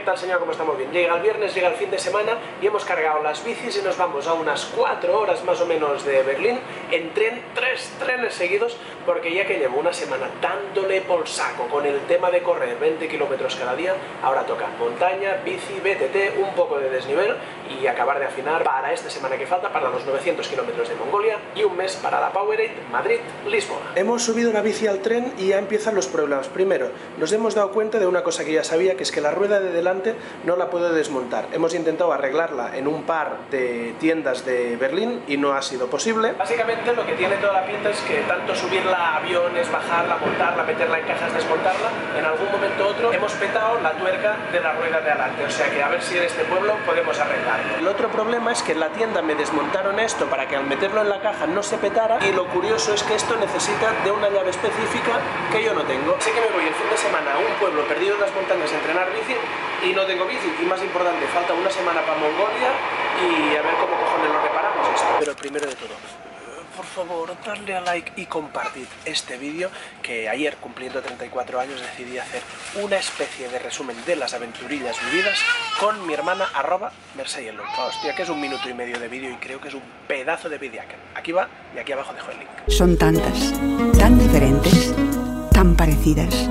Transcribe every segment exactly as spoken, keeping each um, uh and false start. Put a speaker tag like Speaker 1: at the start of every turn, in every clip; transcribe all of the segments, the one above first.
Speaker 1: ¿Qué tal, señor? ¿Cómo estamos? Bien. Llega el viernes, llega el fin de semana y hemos cargado las bicis y nos vamos a unas cuatro horas más o menos de Berlín en tren, tres trenes seguidos, porque ya que llevo una semana dándole por saco con el tema de correr veinte kilómetros cada día, ahora toca montaña, bici, B T T, un poco de desnivel y acabar de afinar para esta semana que falta, para los novecientos kilómetros de Mongolia y un mes para la Powerade Madrid-Lisboa. Hemos subido la bici al tren y ya empiezan los problemas. Primero, nos hemos dado cuenta de una cosa que ya sabía, que es que la rueda de delante no la puedo desmontar. Hemos intentado arreglarla en un par de tiendas de Berlín y no ha sido posible. Básicamente lo que tiene toda la pinta es que tanto subirla a aviones, bajarla, montarla, meterla en cajas, desmontarla, en algún momento u otro hemos petado la tuerca de la rueda de adelante, o sea que a ver si en este pueblo podemos arreglarlo. El otro problema es que en la tienda me desmontaron esto para que al meterlo en la caja no se petara, y lo curioso es que esto necesita de una llave específica que yo no tengo. Sé que me voy el fin de semana a un pueblo perdido en las montañas a entrenar bici y no tengo bici, y más importante, falta una semana para Mongolia y a ver cómo cojones lo reparamos esto. Pero primero de todo, por favor, darle a like y compartid este vídeo, que ayer, cumpliendo treinta y cuatro años, decidí hacer una especie de resumen de las aventurillas vividas con mi hermana, arroba Merseyello. Hostia, que es un minuto y medio de vídeo y creo que es un pedazo de videaca. Aquí va y aquí abajo dejo el link.
Speaker 2: Son tantas, tan diferentes, tan parecidas.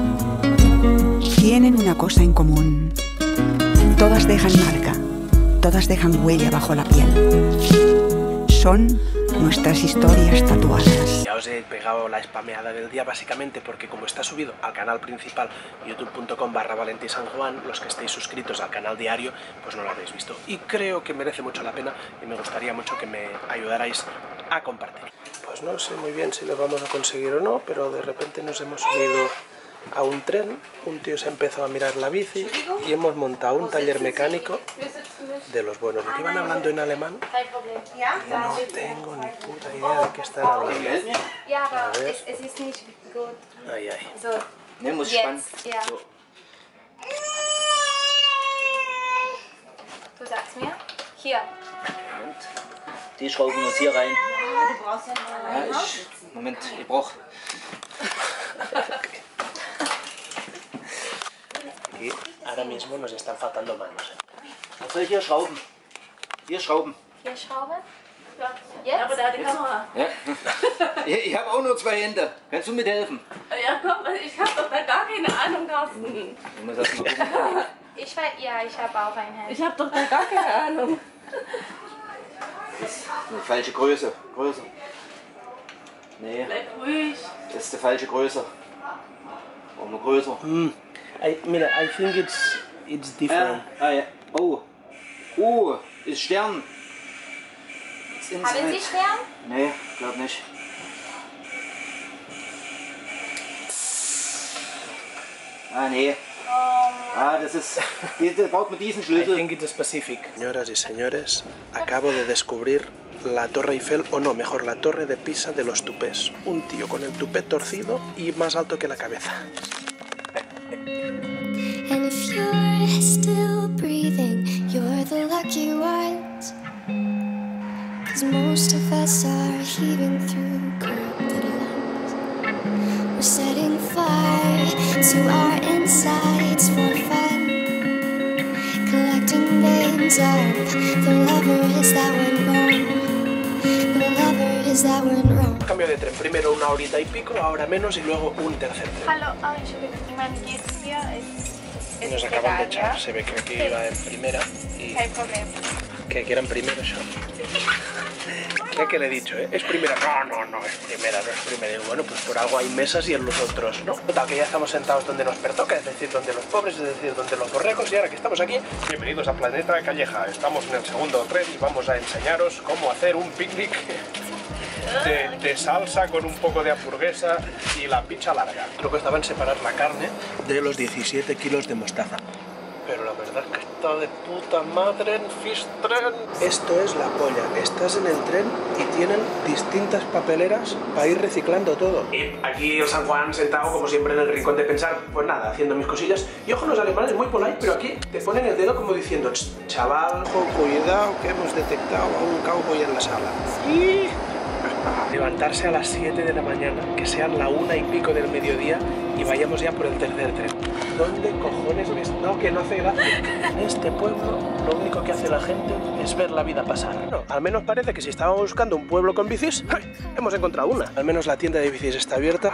Speaker 2: Tienen una cosa en común. Todas dejan marca, todas dejan huella bajo la piel. Son nuestras historias tatuadas.
Speaker 1: Ya os he pegado la spameada del día básicamente porque como está subido al canal principal youtube punto com barra Valentí San Juan, los que estéis suscritos al canal diario pues no lo habéis visto, y creo que merece mucho la pena y me gustaría mucho que me ayudarais a compartir. Pues no sé muy bien si lo vamos a conseguir o no, pero de repente nos hemos subido a un tren, un tío se empezó a mirar la bici y hemos montado un taller mecánico de los buenos. ¿De qué van hablando en alemán? No tengo ni puta idea de qué están hablando. A ver. Ay, ay.
Speaker 3: Du sagst mir, hier.
Speaker 4: Moment. Die schrauben uns hier rein.
Speaker 3: Du brauchst ja
Speaker 4: Ja, ich, Moment, ich brauch.
Speaker 1: Aquí ahora mismo nos están faltando manos.
Speaker 4: Was soll ich hier schrauben? Hier schrauben.
Speaker 3: Hier Schraube. Jetzt?
Speaker 5: Aber der hat die Kamera.
Speaker 4: Ja? Ich, ich habe auch nur zwei Hände. Kannst du mithelfen?
Speaker 5: Ja, komm, ich hab doch da gar keine Ahnung, Carsten.
Speaker 4: Du musst das mal gucken.
Speaker 3: Ich weiß, ja, ich habe auch ein Hand.
Speaker 5: Ich hab doch da gar keine Ahnung.
Speaker 4: Das ist eine falsche Größe. Größe. Nee,
Speaker 5: Bleib ruhig.
Speaker 4: das ist die falsche Größe. Warum eine größer?
Speaker 1: Mm. I, mira, I think it's, it's different.
Speaker 4: Ah, ah, ja. Oh. Oh, ist Stern. Ist
Speaker 3: Haben Sie
Speaker 4: inside.
Speaker 3: Stern?
Speaker 4: Nee, glaub nicht. Ah, nee. Ah, das ist. Da braucht man diesen
Speaker 1: I
Speaker 4: Schlüssel.
Speaker 1: think it's specific. Señoras y señores, acabo de descubrir la Torre Eiffel, o no, mejor, la Torre de Pisa de los tupés. Un tío con el tupé torcido y más alto que la cabeza.
Speaker 6: And if you're still breathing, you're the lucky ones. 'Cause most of us are heaving through corrupted lungs. We're setting fire to our insides for fun. Collecting names up. The lover is that went wrong. The lover is that went wrong.
Speaker 1: Cambio de tren, primero una horita y pico, ahora menos, y luego un tercer tren.
Speaker 3: Hallo, oh, Entschuldigung, mein geht's hier? Es,
Speaker 1: Y
Speaker 3: es
Speaker 1: nos
Speaker 3: ist
Speaker 1: acaban de
Speaker 3: egal,
Speaker 1: echar,
Speaker 3: ja?
Speaker 1: se ve que aquí iba en primera y
Speaker 3: Kein Problem.
Speaker 1: que aquí eran primero yo. Ya que le he dicho, ¿eh? Es primera. No, no, no, es primera, no es primera. Y bueno, pues por algo hay mesas y en los otros no. Total, que ya estamos sentados donde nos pertoca, es decir, donde los pobres, es decir, donde los borregos, y ahora que estamos aquí, bienvenidos a Planeta Calleja. Estamos en el segundo tren y vamos a enseñaros cómo hacer un picnic de, de salsa con un poco de hamburguesa y la picha larga. Lo que estaba en separar la carne de los diecisiete kilos de mostaza. Pero la verdad es que está de puta madre en Fish Tren. Esto es la polla. Estás en el tren y tienen distintas papeleras para ir reciclando todo. Y aquí el San Juan sentado, como siempre, en el rincón de pensar, pues nada, haciendo mis cosillas. Y ojo, los alemanes muy polite, pero aquí te ponen el dedo como diciendo, chaval, ojo, cuidado, que hemos detectado a un cowboy en la sala. Y... levantarse a las siete de la mañana, que sean la una y pico del mediodía y vayamos ya por el tercer tren. ¿Dónde cojones ves? No, que no hace gracia. En este pueblo lo único que hace la gente es ver la vida pasar. No, al menos parece que si estábamos buscando un pueblo con bicis, ¡ay!, hemos encontrado una. Al menos la tienda de bicis está abierta.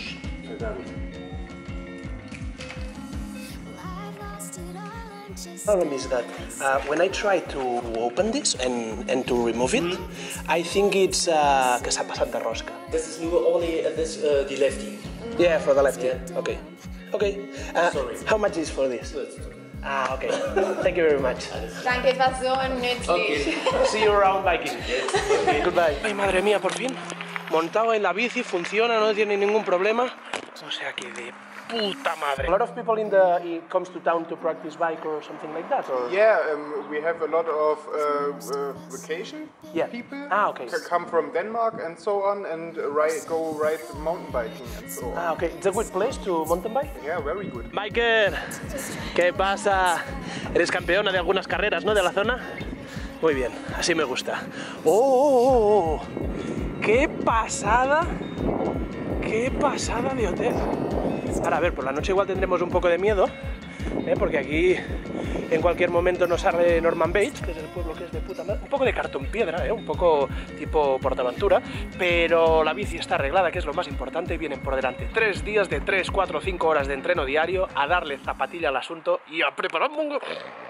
Speaker 1: The problem is that uh, when I try to open this and, and to remove it, mm-hmm. I think it's uh, que s'ha passat de rosca.
Speaker 7: This is new only uh, this uh, the lefty.
Speaker 1: Yeah, for the lefty.
Speaker 7: Yeah.
Speaker 1: Okay. Okay. Uh,
Speaker 7: Sorry.
Speaker 1: How much is for this? Ah, okay. Thank you very much.
Speaker 3: Danke, es war so nützlich.
Speaker 7: Okay.
Speaker 1: See you around biking. Okay, goodbye. Ay, madre mía, por fin. Montado en la bici, funciona, no tiene ningún problema. O sea que de puta madre. A lot of people in the it comes to town to practice bike or something like that, or
Speaker 8: yeah, um, we have a lot of uh, uh, vacation
Speaker 1: yeah.
Speaker 8: people.
Speaker 1: Ah, okay.
Speaker 8: Come from Denmark and so on, and ride, go ride mountain biking and so on.
Speaker 1: Ah, okay. It's a good place to mountain bike.
Speaker 8: Yeah, very good.
Speaker 1: Biker, ¿qué pasa? Eres campeona de algunas carreras, ¿no? De la zona. Muy bien, así me gusta. ¡Oh! oh, oh, oh. ¡Qué pasada! ¡Qué pasada de hotel! Ahora, a ver, por la noche igual tendremos un poco de miedo, ¿eh? Porque aquí en cualquier momento nos sale Norman Bates, que es el pueblo que es de puta madre. Un poco de cartón piedra, ¿eh? Un poco tipo Portaventura, pero la bici está arreglada, que es lo más importante, y vienen por delante tres días de tres, cuatro, cinco horas de entreno diario, a darle zapatilla al asunto y a preparar un...